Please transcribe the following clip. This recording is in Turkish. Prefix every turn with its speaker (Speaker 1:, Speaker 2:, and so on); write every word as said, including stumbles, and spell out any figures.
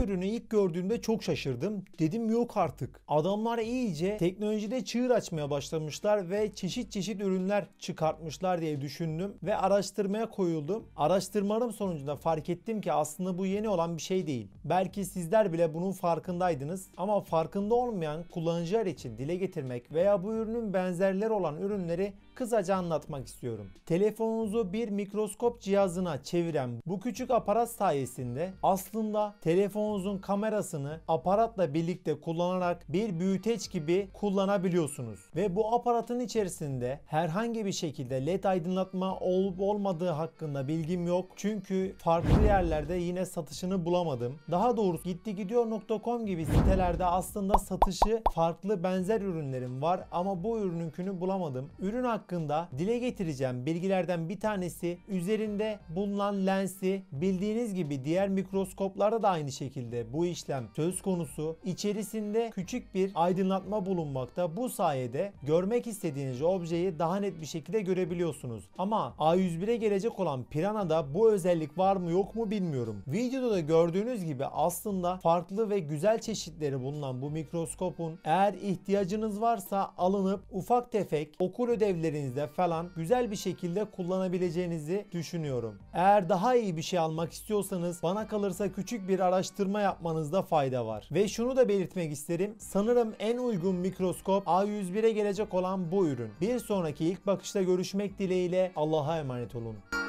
Speaker 1: ürünü ilk gördüğümde çok şaşırdım. Dedim yok artık. Adamlar iyice teknolojide çığır açmaya başlamışlar ve çeşit çeşit ürünler çıkartmışlar diye düşündüm ve araştırmaya koyuldum. Araştırmalarım sonucunda fark ettim ki aslında bu yeni olan bir şey değil. Belki sizler bile bunun farkındaydınız ama farkında olmayan kullanıcılar için dile getirmek veya bu ürünün benzerleri olan ürünleri kısaca anlatmak istiyorum. Telefonunuzu bir mikroskop cihazına çeviren bu küçük aparat sayesinde aslında telefonunuzun kamerasını aparatla birlikte kullanarak bir büyüteç gibi kullanabiliyorsunuz. Ve bu aparatın içerisinde herhangi bir şekilde led aydınlatma olup olmadığı hakkında bilgim yok. Çünkü farklı yerlerde yine satışını bulamadım. Daha doğrusu gittigidiyor nokta com gibi sitelerde aslında satışı farklı benzer ürünlerim var ama bu ürününkünü bulamadım. Ürün hakkında dile getireceğim bilgilerden bir tanesi üzerinde bulunan lensi, bildiğiniz gibi diğer mikroskoplarda da aynı şekilde bu işlem söz konusu. İçerisinde küçük bir aydınlatma bulunmakta. Bu sayede görmek istediğiniz objeyi daha net bir şekilde görebiliyorsunuz. Ama A yüz bire gelecek olan Piranha'da bu özellik var mı yok mu bilmiyorum. Videoda da gördüğünüz gibi aslında farklı ve güzel çeşitleri bulunan bu mikroskopun eğer ihtiyacınız varsa alınıp ufak tefek okul ödevlerinizde falan güzel bir şekilde kullanabileceğinizi düşünüyorum. Eğer daha iyi bir şey almak istiyorsanız bana kalırsa küçük bir araştırma yapmanızda fayda var. Ve şunu da belirtmek isterim. Sanırım en uygun mikroskop A yüz bire gelecek olan bu ürün. Bir sonraki ilk bakışta görüşmek dileğiyle Allah'a emanet olun.